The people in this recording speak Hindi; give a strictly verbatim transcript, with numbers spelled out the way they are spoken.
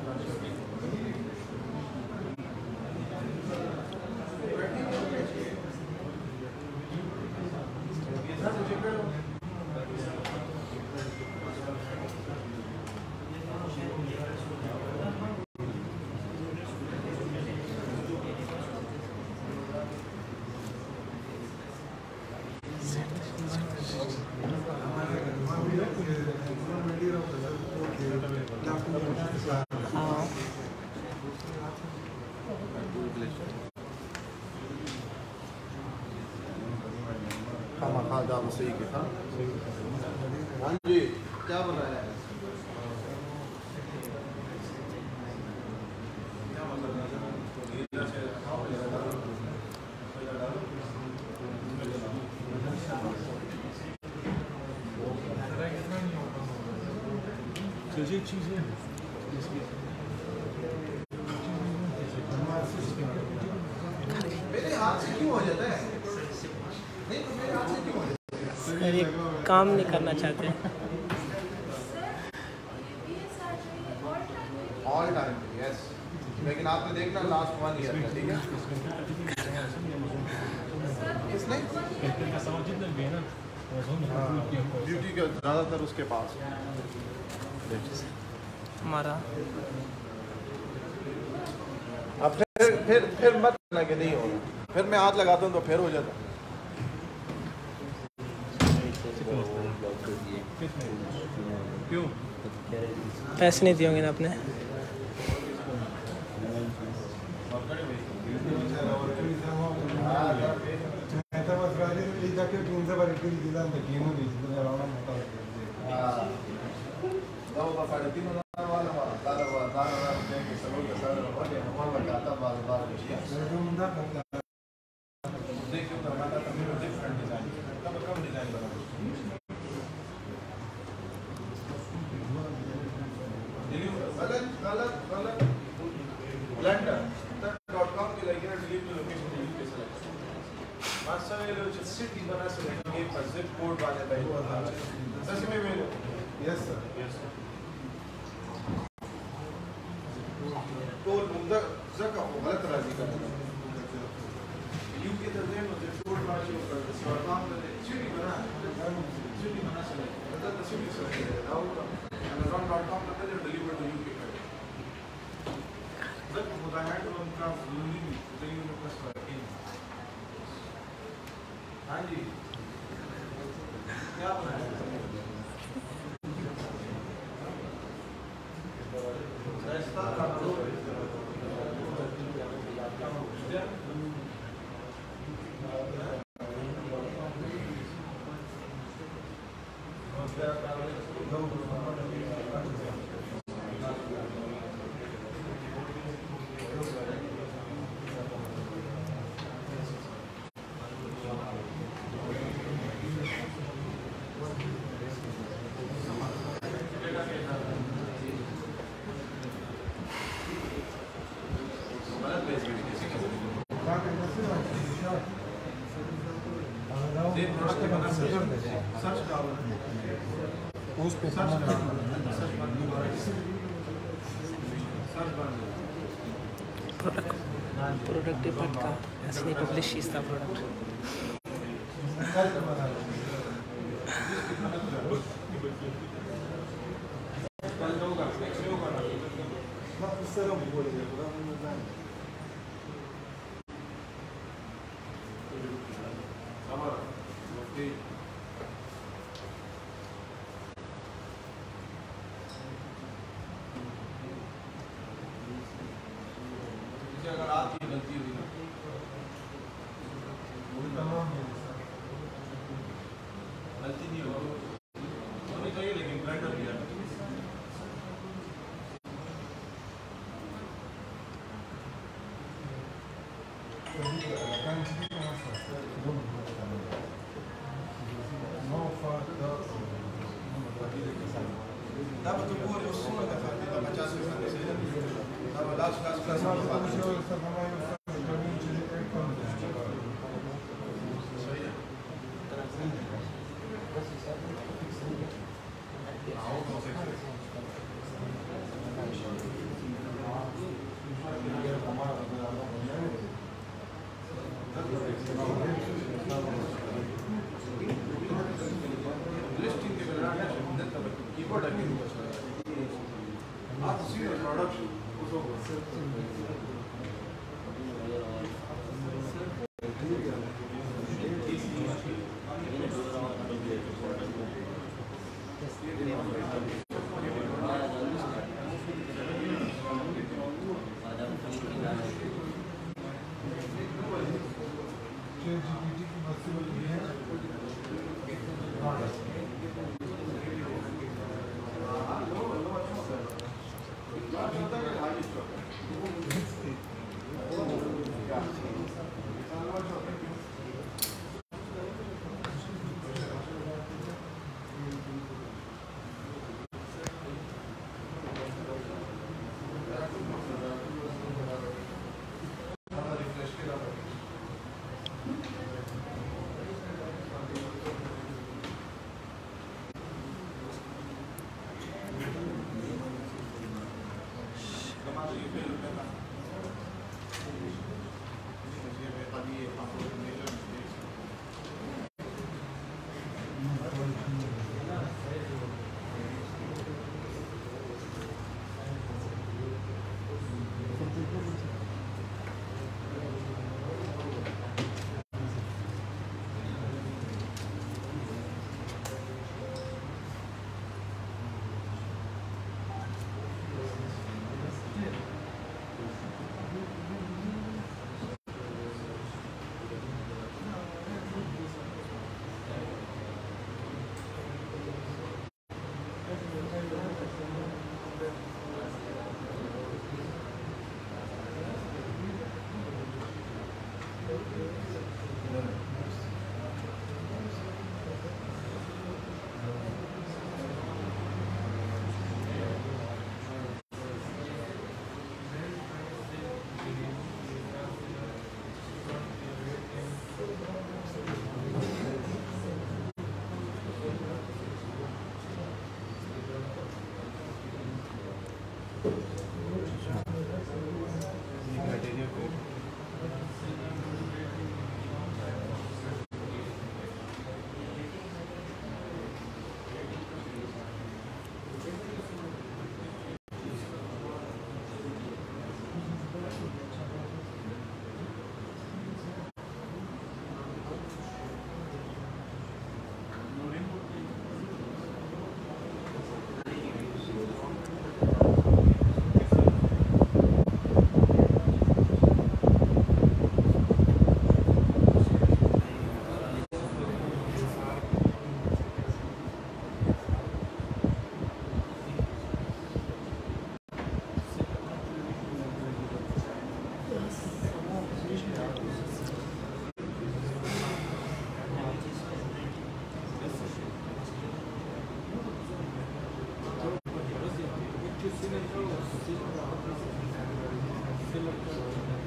सही के था। हाँ जी, क्या बन रहा है? मेरे हाथ से क्यों हो जाता है? नहीं तो मेरे हाथ से क्यों हो जाता है? ये काम नहीं करना चाहते। ऑल टाइम यस, लेकिन आपने देखना लास्ट वन ईयर का, ठीक है? इसने ड्यूटी का ज़्यादातर उसके पास हमारा। अब फिर फिर फिर मत करना कि नहीं होगा, फिर मैं हाथ लगाता हूँ तो फिर हो जाता। क्यों? पैसे नहीं दिए होंगे ना आपने? हाँ जी, क्या बना है? प्रोडक्ट प्रोडक्ट डिपार्ट का असली पब्लिश इसका प्रोडक्ट अगर आपकी गलती हुई ना गलती नहीं होगी होनी चाहिए, लेकिन ब्लेंडर दिया तब तो पूरे उस समय का फायदा पचास तब लास्ट लास्ट क्लास Still